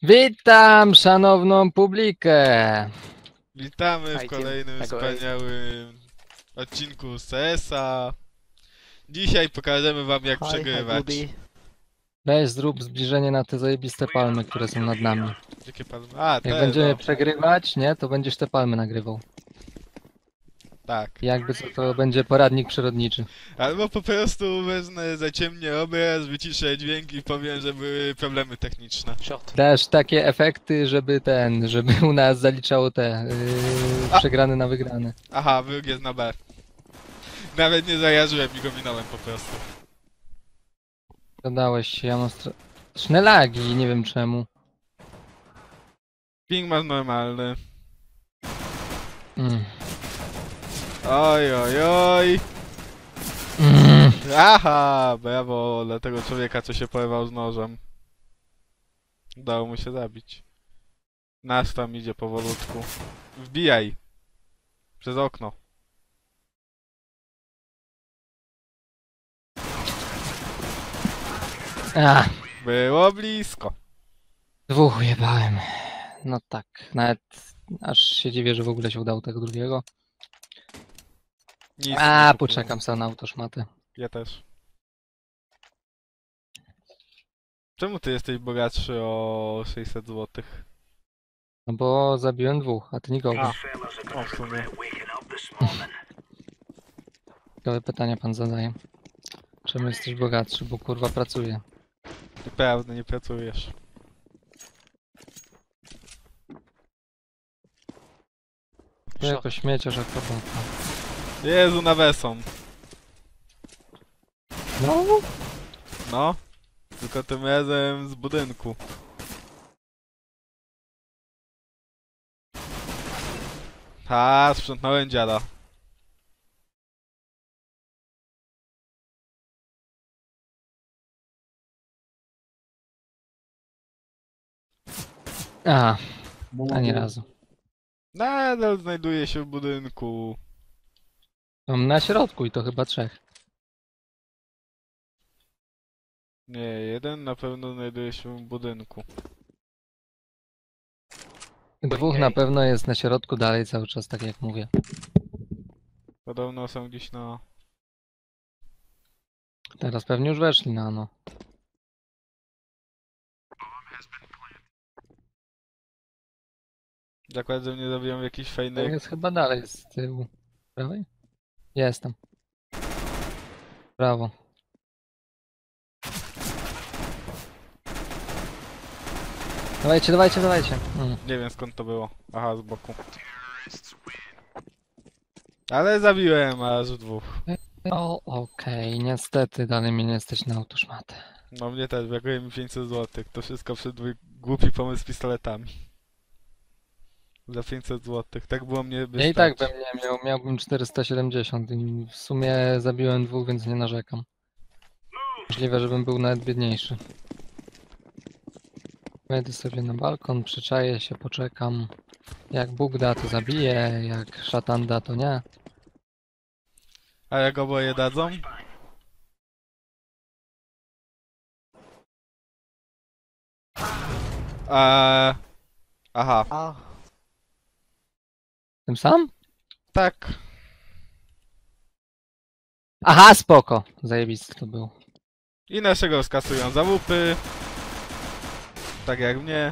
Witam szanowną publikę. Witamy w kolejnym wspaniałym odcinku z CS-a. Dzisiaj pokażemy wam jak przegrywać. Weź zrób zbliżenie na te zajebiste palmy, które są nad nami. Jakie palmy? A, Jak te, będziemy no. przegrywać, nie, to będziesz te palmy nagrywał. Tak. Jakby co, to będzie poradnik przyrodniczy. Albo po prostu wezmę, zaciemnię obraz, wyciszę dźwięki i powiem, że były problemy techniczne. Dasz takie efekty, żeby u nas zaliczało te przegrane na wygrane. Aha, wróg jest na B. Nawet nie zajarzyłem i go minąłem po prostu. Dodałeś się, ja mam straszne lagi, nie wiem czemu. Ping masz normalny. Mm. Oj, oj, oj. Mm. Aha, brawo dla tego człowieka, co się porywał z nożem. Udało mu się zabić. Nasz tam idzie powolutku. Wbijaj. Przez okno. Ach, Było blisko. dwóch jebałem. No tak, nawet aż się dziwię, że w ogóle się udało tego drugiego. Nic A, nie poczekam sobie na autoszmatę. Ja też. Czemu ty jesteś bogatszy o 600 zł? No bo zabiłem dwóch, a ty nikogo. O, w sumie. Ciekawe pytania pan zadaje. Czemu jesteś bogatszy? Bo kurwa pracuję. Nieprawda, nie pracujesz. To jako śmieciarz, jak robota. Jezu, na wesą. No? No. Tylko tym razem z budynku. Ha, sprzątnąłem dziada. A, ani razu. Nadal znajduje się w budynku. Mam na środku i to chyba trzech. Nie, jeden na pewno znajduje się w budynku. Dwóch na pewno jest na środku dalej cały czas, tak jak mówię. Podobno są gdzieś na... Teraz pewnie już weszli na no. Zakład, że mnie zabiją jakiś To fajny... jest chyba dalej z tyłu. Prawej? Jestem. Brawo. Dawajcie, dawajcie, dawajcie. Nie wiem skąd to było. Aha, z boku. Ale zabiłem aż dwóch. O, okej, niestety dalej mnie nie stać na autoszmatę. No mnie też, brakuje mi 500 zł. To wszystko przed mój głupi pomysł z pistoletami. Za 500 zł. Tak było mnie by Ja i tak stać. bym nie miał, miałbym 470 i w sumie zabiłem dwóch, więc nie narzekam. Możliwe, żebym był nawet biedniejszy. Wejdę sobie na balkon, przyczaję się, poczekam. Jak Bóg da, to zabiję, jak szatan da, to nie. A jak oboje dadzą? Aha. Tym sam? Tak. Aha, spoko. Zajebisty to był. I naszego skasują za łupy. Tak jak mnie.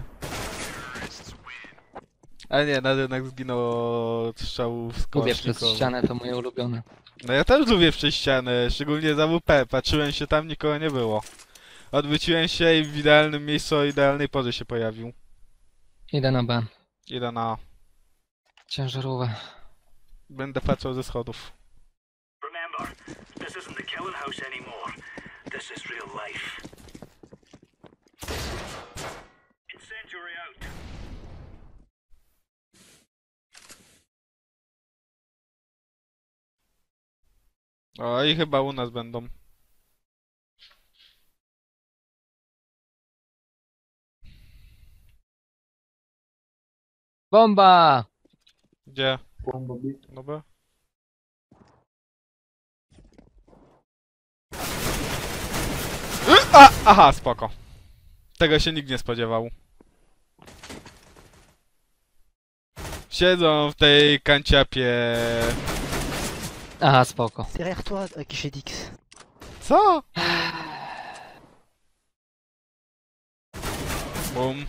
Ale nie, jednak zginął od strzałów z Lubię przez kałasznikowa. ścianę, to moje ulubione. No ja też lubię przez ścianę, szczególnie za WP. Patrzyłem się tam, nikogo nie było. Odwróciłem się i w idealnym miejscu o idealnej porze się pojawił. Idę na B. Idę na... Ciężarówkę. Będę patrzył ze schodów. Remember, this isn't the killing house anymore. This is real life. Incendiary out. O, i chyba u nas będą. Bomba! Gdzie? Dobra. Aha, spoko. Tego się nikt nie spodziewał. Siedzą w tej kanciapie. Aha, spoko. Derrière toi, guichet d'X. Co? Bum.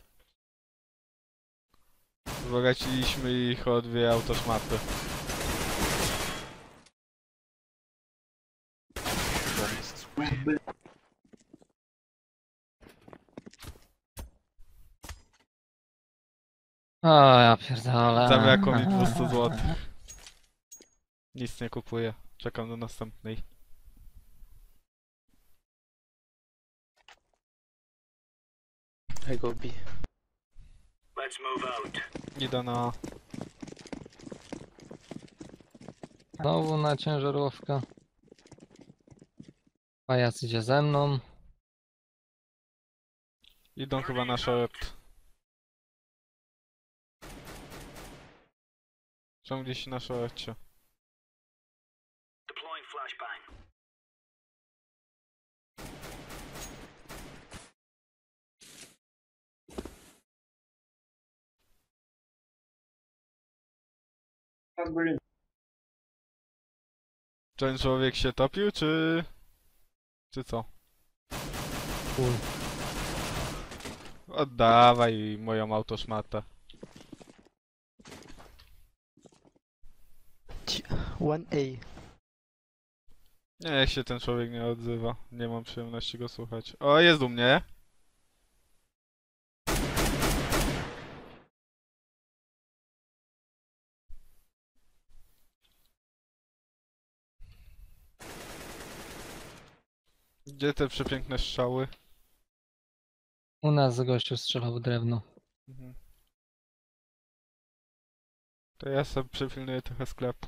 Wzbogaciliśmy ich o 2 autoszmaty. O, ja pierdolę. Zabrakło mi 200 zł. Nic nie kupuję. Czekam do następnej. I go B. Let's move out. Idę na... Znowu na ciężarówkę. Pajac idzie ze mną. Idą chyba na short. Są gdzieś na shortcie. Deploying flashbang. Ten człowiek się topił, czy... Czy co? Chuj. Oddawaj moją autoszmatę. 1A. Nie, jak się ten człowiek nie odzywa. Nie mam przyjemności go słuchać. O, jest u mnie. Gdzie te przepiękne strzały? U nas gościu strzelał w drewno. Mhm. To ja sobie przepilnuję trochę sklepu.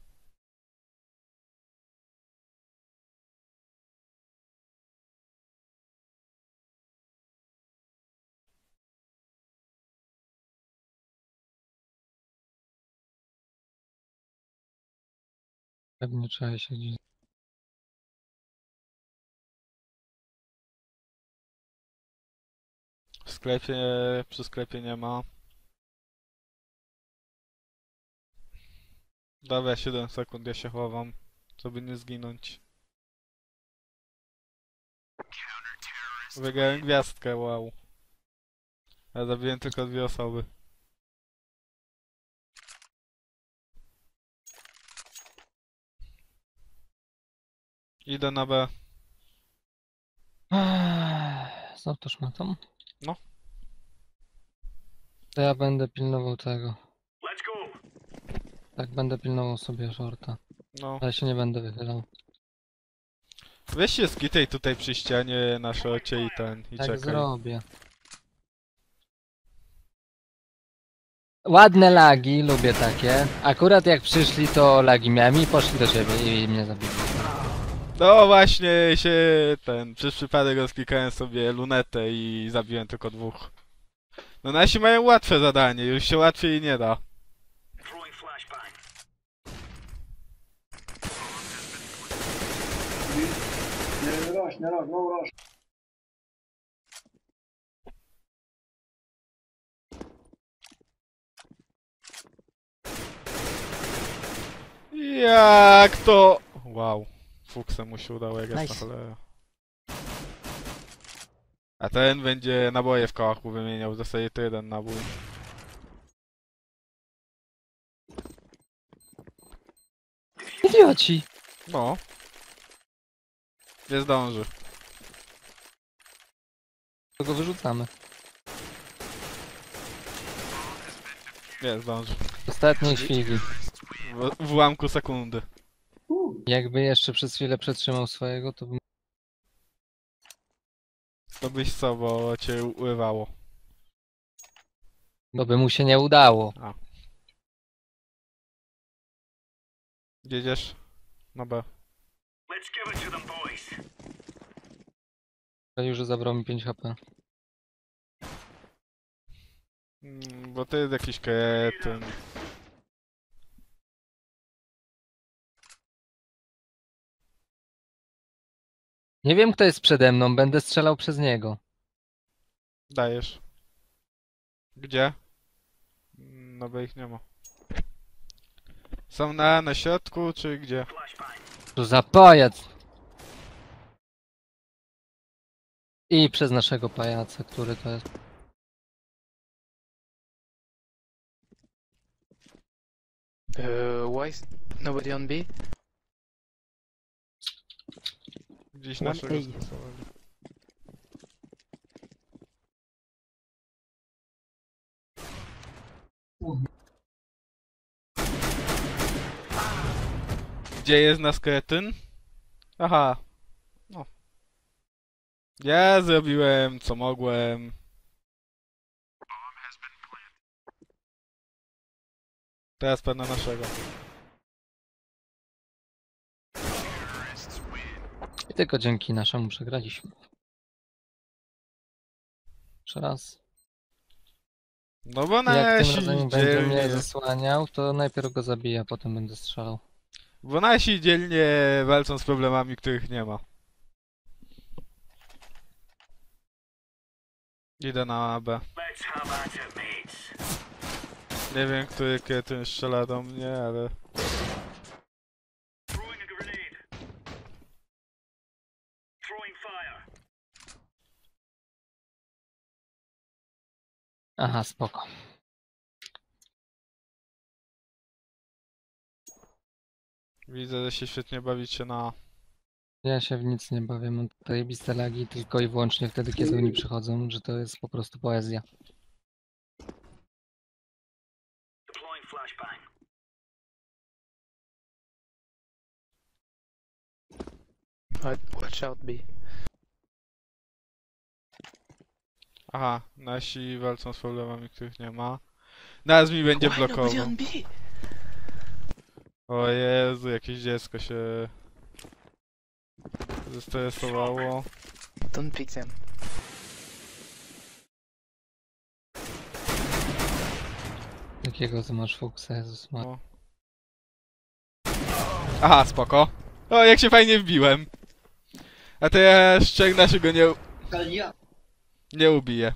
Pewnie trzeba się gdzieś... W sklepie, przy sklepie nie ma. Dobra, 7 sekund, ja się chowam, żeby nie zginąć. Wygrałem gwiazdkę, wow. Ja zabiłem tylko 2 osoby. Idę na B. Z autoszmatą? No. To ja będę pilnował tego. Let's go. Tak, będę pilnował sobie shorta. No. Ale się nie będę wychylał. Weź się skitaj tutaj przy ścianie na szocie i Tak czekaj. zrobię. Ładne lagi, lubię takie. Akurat jak przyszli, to lagi miałem i poszli do siebie i mnie zabili. No właśnie się przez przypadek rozklikałem sobie lunetę i zabiłem tylko 2. No nasi mają łatwe zadanie, już się łatwiej nie da. Throwing flashbang. Jak to... Wow. Fuksem mu się udało, jak jest na Nice. cholera. A ten będzie naboje w kołachu wymieniał, w zasadzie to 1 nabój. Idioci! No. Nie zdąży. To go wyrzucamy. Nie zdąży. W ostatniej chwili. W ułamku sekundy. Jakby jeszcze przez chwilę przetrzymał swojego, to bym... To byś co, bo cię urywało. Bo by mu się nie udało. Jedziesz? Na B. Let's give it to them, boys. Powiedział, że zabrał mi 5 HP. Bo to jest jakiś kretyn. Nie wiem, kto jest przede mną, będę strzelał przez niego. Dajesz. Gdzie? No bo ich nie ma. Są na środku, czy gdzie? Tu za pajac! I przez naszego pajaca, który to jest. Why is nobody on B? Gdzieś 1A. naszego skasowali. Gdzie jest nasz kretyn? Aha. No. Ja zrobiłem co mogłem. Teraz pana naszego. I tylko dzięki naszemu przegraliśmy. Jeszcze raz. No bo Jak nasi tym razem będzie mnie dzielnie... zasłaniał, to najpierw go zabiję, a potem będę strzelał. Bo nasi dzielnie walczą z problemami, których nie ma. Idę na B. Let's have at it, mates. Nie wiem, który kretyn strzela do mnie, ale... Throwing a grenade. Throwing fire. Aha, spoko. Widzę, że się świetnie bawicie na... Ja się w nic nie bawię, mam zajebiste lagi tylko i wyłącznie wtedy, kiedy oni przychodzą, że to jest po prostu poezja. Deploying flashbang. Watch out B. Aha, nasi walczą z problemami, których nie ma. Teraz mi będzie Why nobody blokował. on B? O Jezu, jakieś dziecko się... zestresowało. Don't pick them. Jakiego ty masz fuksa, Jezus ma. No. Aha, spoko. O, jak się fajnie wbiłem. A to ja szczeg naszego nie ubiję.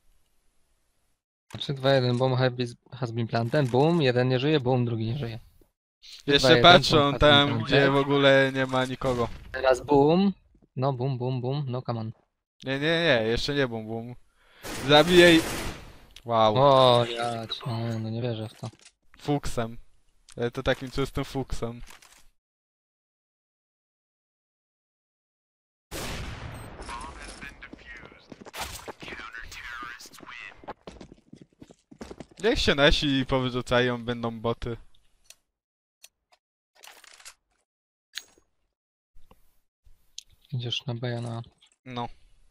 3, 2, 1, boom has been planted, boom, jeden nie żyje, boom, drugi nie żyje. 3, 2, Jeszcze 1, patrzą boom has tam, been gdzie planted. w ogóle nie ma nikogo. Teraz boom. No boom, boom, boom, no come on. Nie, jeszcze nie bum bum. Zabijaj... Wow, O, ja cię, no nie wierzę w to. fuksem. Ale to takim czystym fuksem. Niech się nasi powyrzucają, będą boty. Idziesz na Bejana. No.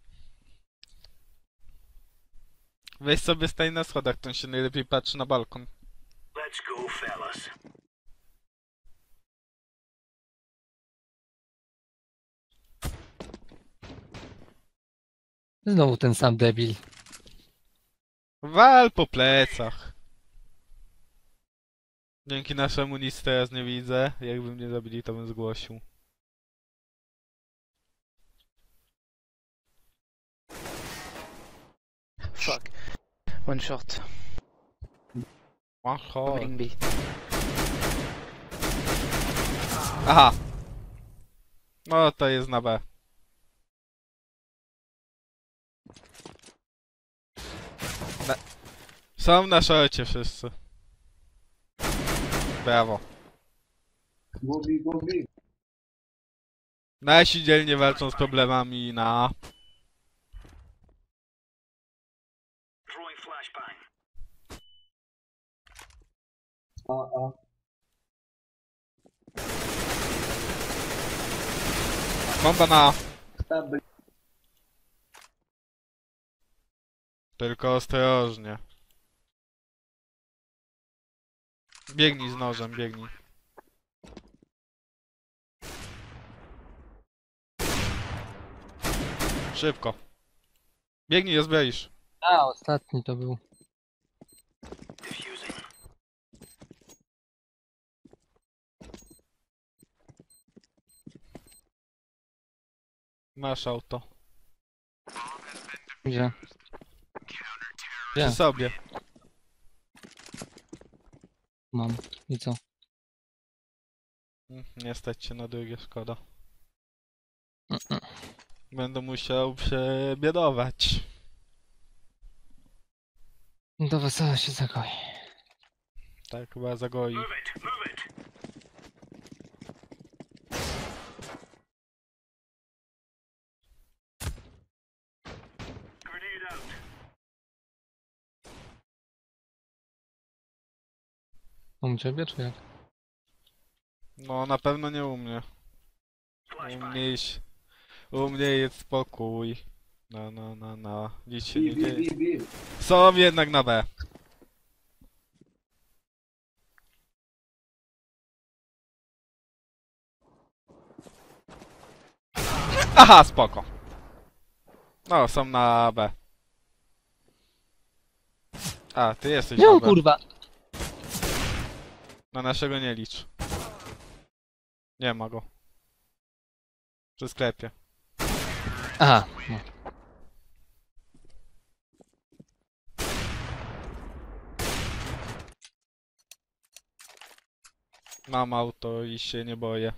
Weź sobie staj na schodach, to się najlepiej patrzy na balkon. Let's go, fellas. Znowu ten sam debil. Wal po plecach. Dzięki naszemu nic teraz nie widzę. Jakby mnie zabili, to bym zgłosił. Fuck. One shot. Aha. Coming B. Aha. No to jest na B. Są na szorcie wszyscy. Brawo. Nasi dzielnie walczą z problemami na... Throwing flashbang. Bomba na... Tylko ostrożnie. Biegnij z nożem, biegnij. Szybko. Biegnij, rozbroisz. A, ostatni to był. Diffusing. Masz auto. Gdzie? Przy Gdzie? sobie. Mam. I co? Nie stać się na drugie, szkoda. Mm-mm. Będę musiał przebiedować. Do wesela się zagoi. Tak, chyba zagoi. Move it, move it. Grenade out. U ciebie czy jak? No, na pewno nie u mnie. U Flashbang. mnie jest, u mnie jest spokój. No. Nic się nie dzieje. Są jednak na B. Aha, spoko. No, są na B. A, ty jesteś Nie, na B. kurwa! Na naszego nie licz. Nie ma go. Przy sklepie. Aha, no. Mam auto i się nie boję.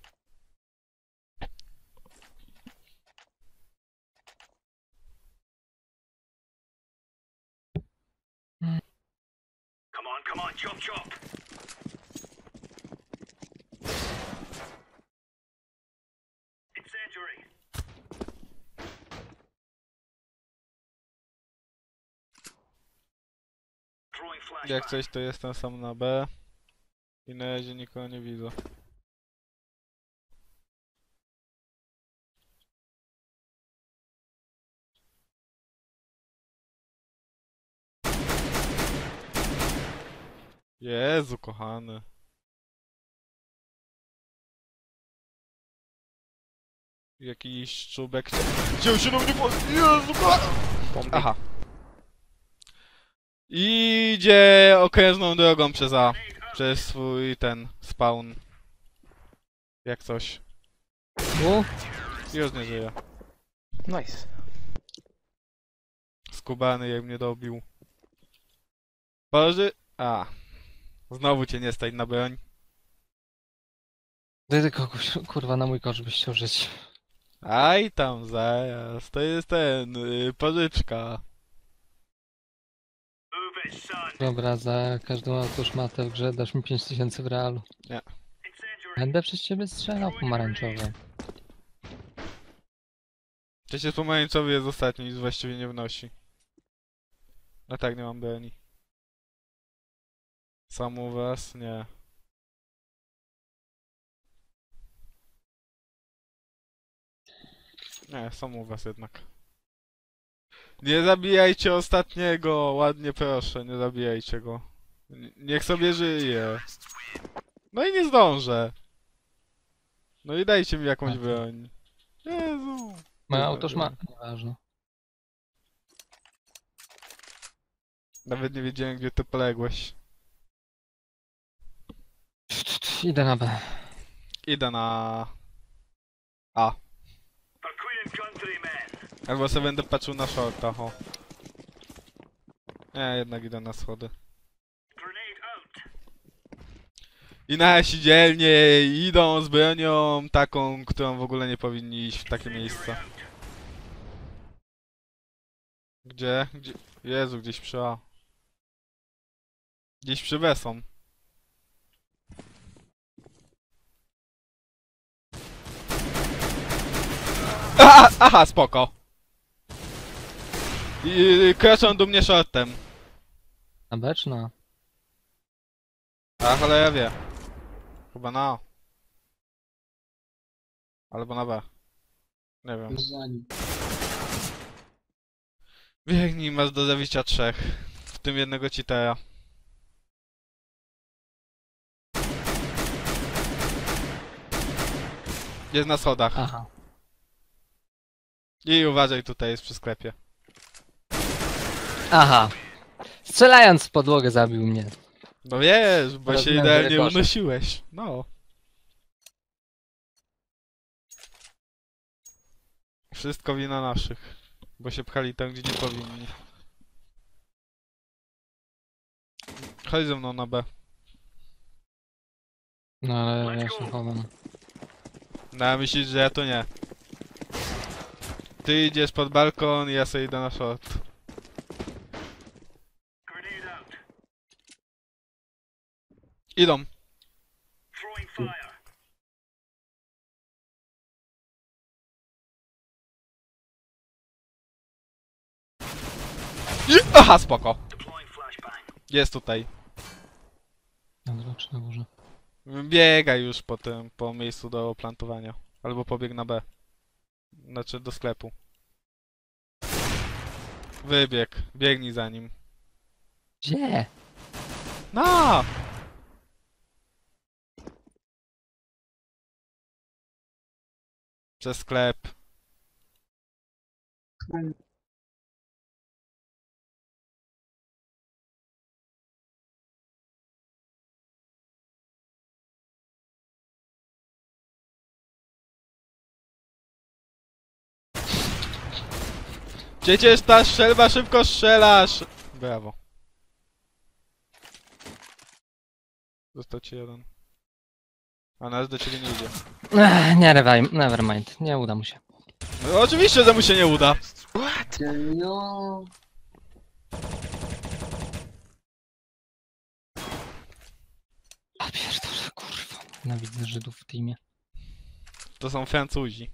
Come on, chop chop. Incendiary. Throwing Jak flashbang. coś to jestem sam na B. I na razie nikogo nie widzę. Jezu, kochany. Jakiś czubek chciał się do mnie po... Jezu, kochany. Aha. Idzie okrężną drogą przez A. Przez swój ten spawn. Jak coś. U? Już nie żyje. Nice. Skubany jak mnie dobił. Boży... A. Znowu cię nie stać na broń. Ty kogoś, kurwa, na mój koszt byś chciał żyć. Aj tam zaraz. To jest ten... pożyczka. Move it, son. Dobra, za każdą autoszmatę w grze dasz mi 5000 w realu. Incendiary. Będę przez ciebie strzelał pomarańczowy. Przecież pomarańczowy jest ostatni, nic właściwie nie wnosi. No tak, nie mam broni. Sam u was? Nie. Nie, sam u was jednak. Nie zabijajcie ostatniego, ładnie proszę, nie zabijajcie go. Niech sobie żyje. No i nie zdążę. No i dajcie mi jakąś Aha. broń. Jezu. Moja autoszmata, nieważne. Nawet nie wiedziałem, gdzie ty poległeś. Idę na B. Idę na... A. For Queen and Country, men. Albo sobie będę patrzył na shorta, o. Nie, jednak idę na schody. Grenade out. I nasi dzielnie idą z bronią taką, którą w ogóle nie powinni iść w takie miejsce. Out. Gdzie? Gdzie? Jezu, gdzieś przy A. Gdzieś przy B są. Aha, spoko. I kraszą do mnie shortem. Na B czy na? A cholera wie. Chyba na A. Albo na B. Nie wiem. Biegnij, masz do zabicia 3. W tym jednego cheatera. Jest na schodach. Aha. I uważaj, tutaj jest przy sklepie. Aha. Strzelając w podłogę zabił mnie. No wiesz, bo się Rozumiem, że idealnie rykoszyt. unosiłeś. No. Wszystko wina naszych. Bo się pchali tam, gdzie nie powinni. Chodź ze mną na B. No ale ja się chowam. No a myślisz, że ja to nie. Ty idziesz pod balkon, ja sobie idę na short. Grenade out. Idą. Throwing fire. Aha, spoko. Deploying flashbang. Jest tutaj. Na dole czy na górze? Biega już po tym, po miejscu do plantowania. Albo pobiegł na B. Znaczy do sklepu. Wybieg. Biegnij za nim. Gdzie? No! Przez sklep. Przecież ta strzelba szybko strzelasz! Brawo. Został ci jeden. A nasz do ciebie nie idzie. Nie, never mind. Nie uda mu się. No, oczywiście, że mu się nie uda. What? No. A pierdolę, kurwa. Nienawidzę Żydów w teamie. To są Francuzi.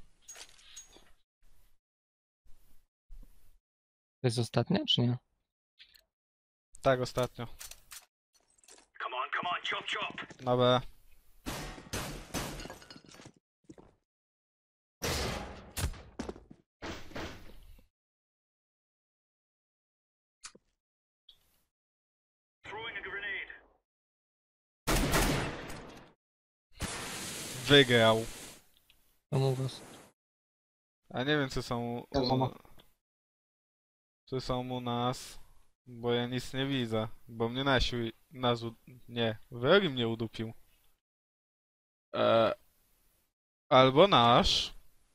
To jest ostatnia, czy nie? Tak, ostatnio. Come on, chop chop. Na B. Throwing a grenade. Wygrał. To mu was. A nie wiem, czy są czy są u nas, bo ja nic nie widzę. Bo mnie nie, wrogi mnie udupił. Albo nasz.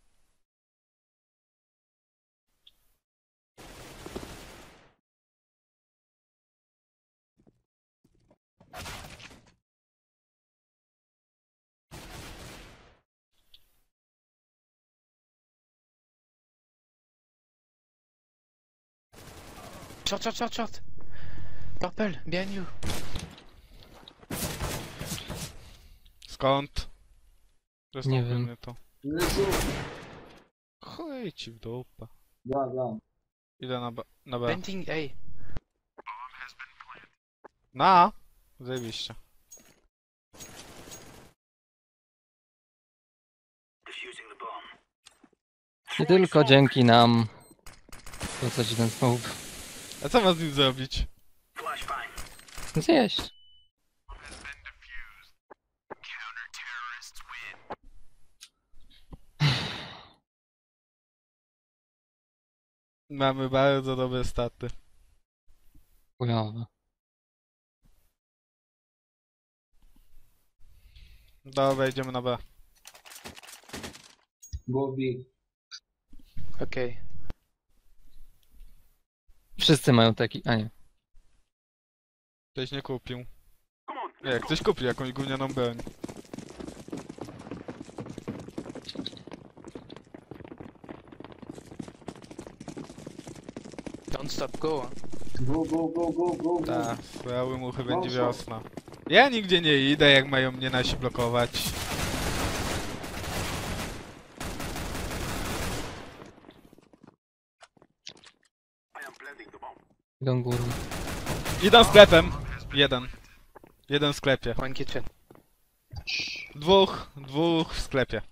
Shot, shot, shot, shot. Purple, behind you. Skąd? Zresztą Nie wiem. pewnie to. Jezu. Chuj ci w dupę. Bla. Idę na B. Venting A. Na! Zajebiście. Defusing the bomb. I tylko dzięki nam. To co ci ten smoke. A co ma z nim zrobić? Flashbang. Zjeść. Mamy bardzo dobre staty. Chujowe. Dobra, idziemy na B. Bobby. Okay. Wszyscy mają taki. A nie. Ktoś nie kupił. Come on, Nie, ktoś kupił jakąś gównianą broń. Don't stop, go. Go. Tak, sprały muchy będzie wiosna. Ja nigdzie nie idę, jak mają mnie nasi blokować. I am planting the bomb. Idą górą. Idę sklepem. Jeden w sklepie. One kitchen. Dwóch w sklepie.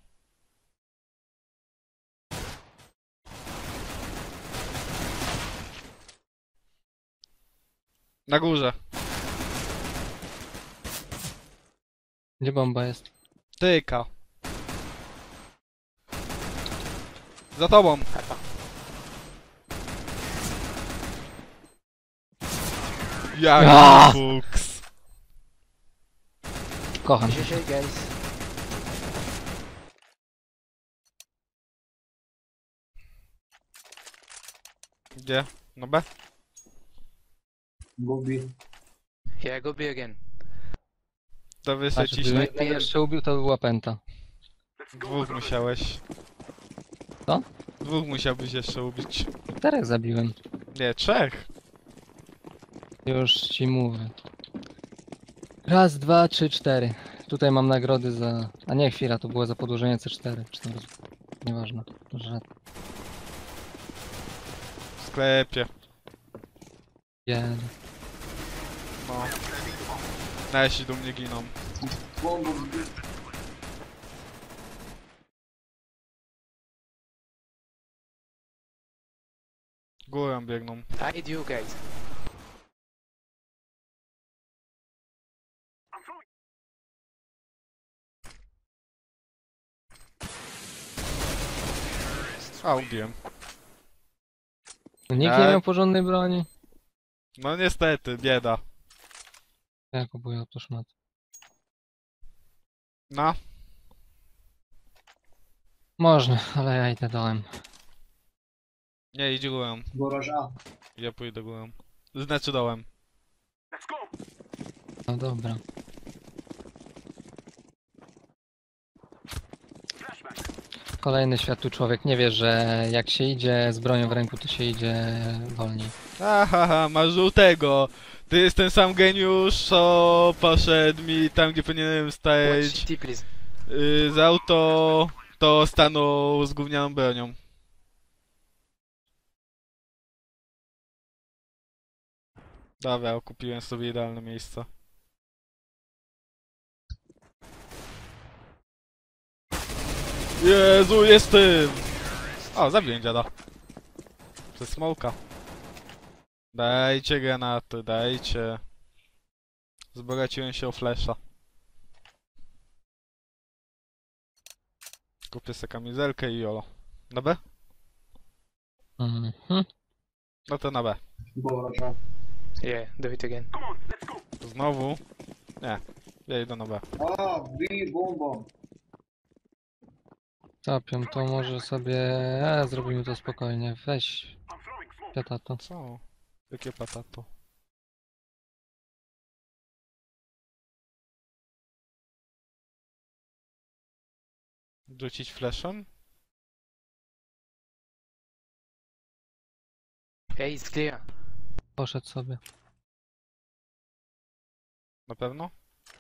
Na górze. Gdzie bomba jest? Tyka. Za tobą. Ah! Jak fuks. Kocham. GG, guys. Gdzie? No B? Bobby. Yeah, go B again. To A wysyć żeby mnie jeszcze ubił, to by była pęta. Dwóch musiałeś. Co? Dwóch musiałbyś jeszcze ubić. 4 zabiłem. Nie, 3. Już ci mówię. Raz, dwa, trzy, 4. Tutaj mam nagrody za... A nie, chwila, to było za podłożenie C4. Czy tam... Nieważne. Że... W sklepie. Jeden. No. Nasi do mnie giną. Bomba B. Górą biegną. I do, guys. A, ubiłem. Nikt nie Tak. miał porządnej broni. No niestety, bieda. Ja kupuję to szmat. No. Można, ale ja idę dołem. Nie, idź górą. Garaż A. Ja pójdę górą. Znaczy dołem. Let's go. No dobra. Kolejny światły człowiek nie wie, że jak się idzie z bronią w ręku, to się idzie wolniej. Ahaha, masz żółtego. Ty jest ten sam geniusz, co poszedł mi tam, gdzie powinienem Watch stać CT, please. z auto, to stanął z gównianą bronią. Dobra, okupiłem sobie idealne miejsce. Jezu, jestem! O, zabiłem dziada. Przez smoka. Dajcie granaty, dajcie. Zbogaciłem się o flesza. Kupię sobie kamizelkę i jolo. Na B? Mhm. No to na B. Garaż A. Yeah, do it again. Come on, let's go. Znowu? Nie. Ja idę na B. A, B, bomba. Tapią, to może sobie... zrobimy to spokojnie. Weź I'm throwing smoke. piatato. Co? Jakie patato? Rzucić fleszem? Hey, it's clear. Poszedł sobie. Na pewno?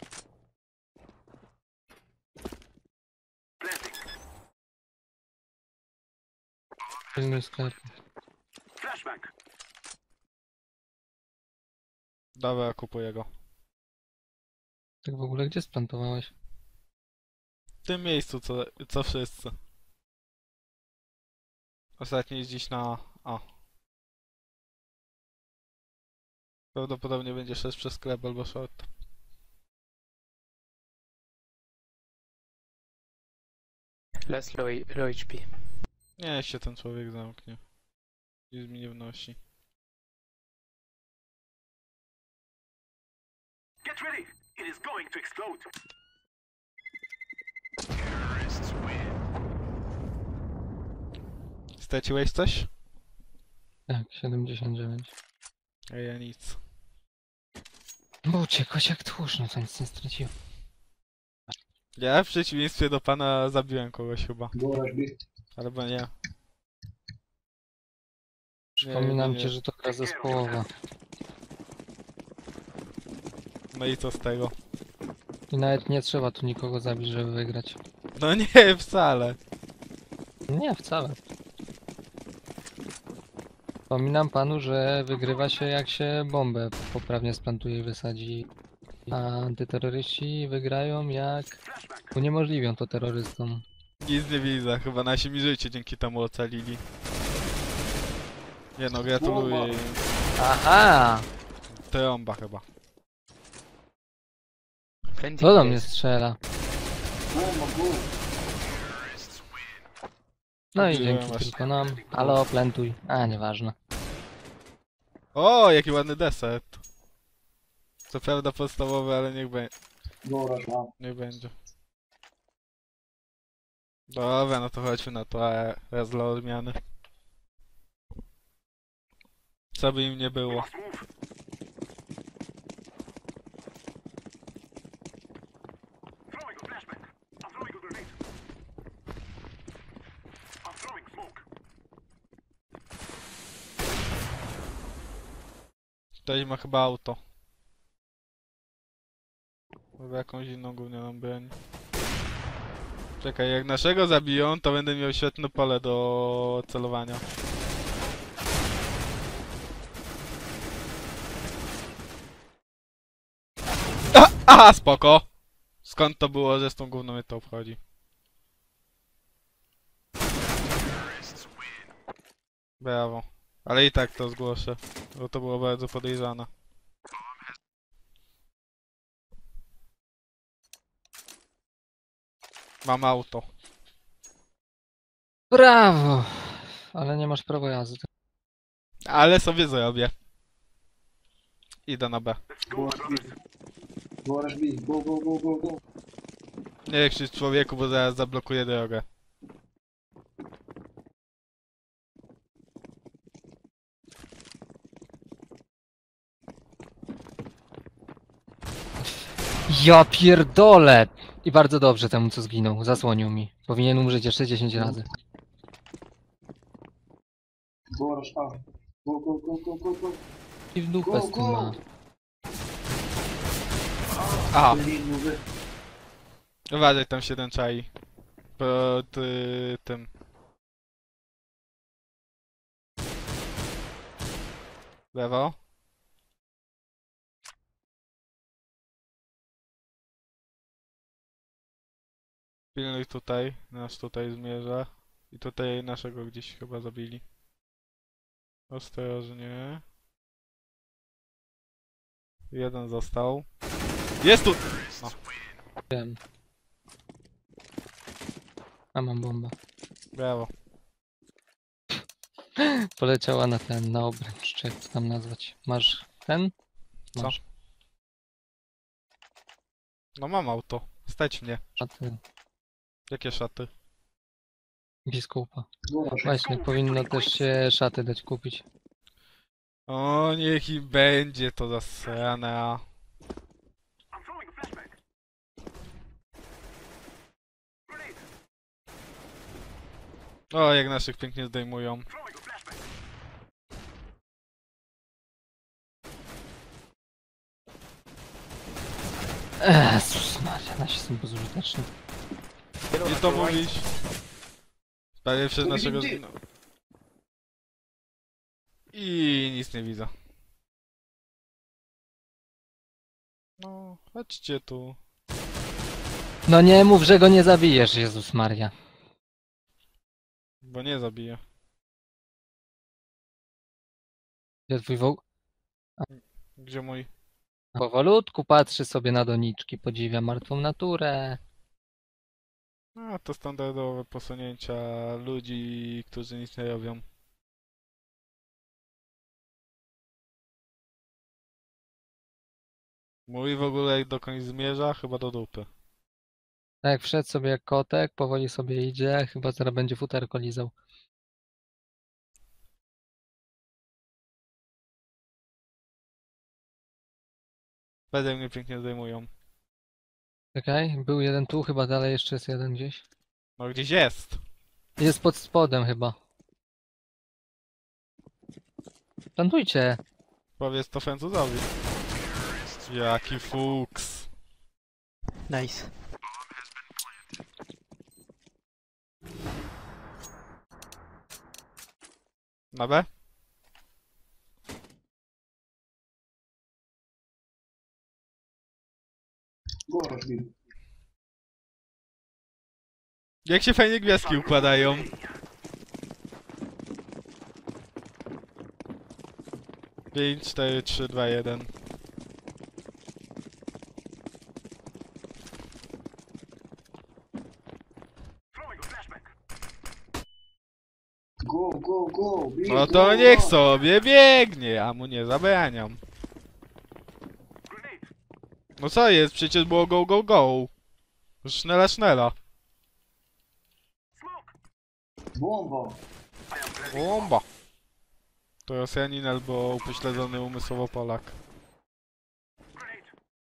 Planting. Pilnuj sklep. Flashbang. Dobra, ja kupuję go. Tak w ogóle gdzie splantowałeś? W tym miejscu, co wszyscy. Ostatni jest dziś na A. Prawdopodobnie będzie szedł przez sklep albo short. Last low HP. Nie, się ten człowiek zamknie. Nic mi nie wnosi. Get ready. It is going to explode. Straciłeś coś? Tak, 79. A ja nic. Bo uciekłeś jak tchórz, no to nic nie straciłem. Ja w przeciwieństwie do pana zabiłem kogoś chyba. Garaż B. Albo nie. Przypominam nie. ci, że to gra zespołowa. No i co z tego? I nawet nie trzeba tu nikogo zabić, żeby wygrać. No nie, wcale. Nie, wcale. Przypominam panu, że wygrywa się jak się bombę poprawnie splantuje i wysadzi. A antyterroryści wygrają jak uniemożliwią to terrorystom. Nic nie widzę, chyba nasi mi życie dzięki temu ocalili. Nie no, gratuluję im. Aha! Trąba chyba. Planting, Co do mnie guys. strzela? Bomba, go. No i Zabiłem dzięki was. tylko nam. Halo, plantuj. A, nieważne. O, jaki ładny deset. Co prawda podstawowy, ale Garaż A. niech będzie. Dobra, no to chodźmy na to raz dla odmiany. Co by im nie było. Must move. Ktoś ma chyba auto. Chyba jakąś inną gównianą broń. Czekaj, jak naszego zabiją, to będę miał świetne pole do celowania. Aha, spoko! Skąd to było, że z tą gówną mnie to obchodzi? Brawo. Ale i tak to zgłoszę, bo to było bardzo podejrzane. Mam auto. Brawo! Ale nie masz prawa jazdy. Ale sobie zrobię. Idę na B. Go rush B. Go rush B. Go, go, go, go, go. Nie krzycz człowieku, bo zaraz zablokuję drogę. Ja pierdolę! I bardzo dobrze temu, co zginął. Zasłonił mi. Powinien umrzeć jeszcze 10 razy. Go rush A. Go, go, go, go, go, go. I w dupę z tym ma. Aha, Lead move. uważaj, tam się ten czai. Pod tym. Lewo. Pilnuj tutaj, nas tutaj zmierza. I tutaj naszego gdzieś chyba zabili. Ostrożnie. Jeden został. Jest tu! No, Wiem. A mam bombę. brawo. Poleciała na ten, na obręcz, czy jak to tam nazwać. Masz ten? Co? Masz. No mam auto. Stać mnie. Szaty Jakie szaty? biskupa. Go rush A. Właśnie, powinno też się szaty dać kupić. O, niech i będzie to zasrane. I'm throwing a flashback. Grenade. O, jak naszych pięknie zdejmują. Throwing a flashback. Jezus Maria, nasi są bezużyteczni. I to mówisz. Prawie przez naszego Gdzie? zginął. I nic nie widzę. No, chodźcie tu. No nie mów, że go nie zabijesz, Jezus Maria. Bo nie zabiję. Gdzie twój woł? Gdzie mój? Powolutku patrzy sobie na doniczki, podziwia martwą naturę. A, to standardowe posunięcia ludzi, którzy nic nie robią. Mój w ogóle dokąd zmierza? Chyba do dupy. Tak jak wszedł sobie jak kotek, powoli sobie idzie, chyba zaraz będzie futerko lizał. Będę mnie pięknie zdejmują. Czekaj, był jeden tu, chyba dalej jeszcze jest jeden gdzieś. No gdzieś jest! Jest pod spodem chyba. Plantujcie! Powiedz to Francuzowi. Jaki fuks. Nice. Na B? Go rush B. Jak się fajnie gwiazdki układają. Pięć, 4, 3, 2, 1. Throwing a flashback. Go, go, go. B, No go, to niech go. sobie biegnie, ja mu nie zabraniam. Grenade. No co jest? Przecież było go, go, go. Sznela, sznela. Smoke. Bomba. I am planting. Bomba. To Rosjanin albo upośledzony umysłowo Polak. Grenade.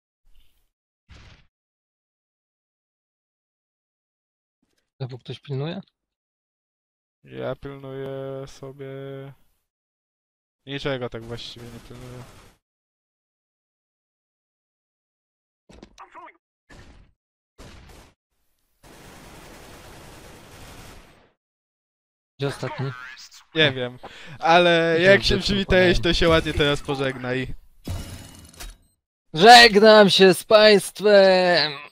Znowu ktoś pilnuje? Ja pilnuję sobie... Niczego tak właściwie nie pilnuję. Gdzie ostatni? Nie wiem. Ale Widziałem, jak się że to przywitałeś, podałem. to się ładnie teraz pożegnaj. Żegnam się z państwem!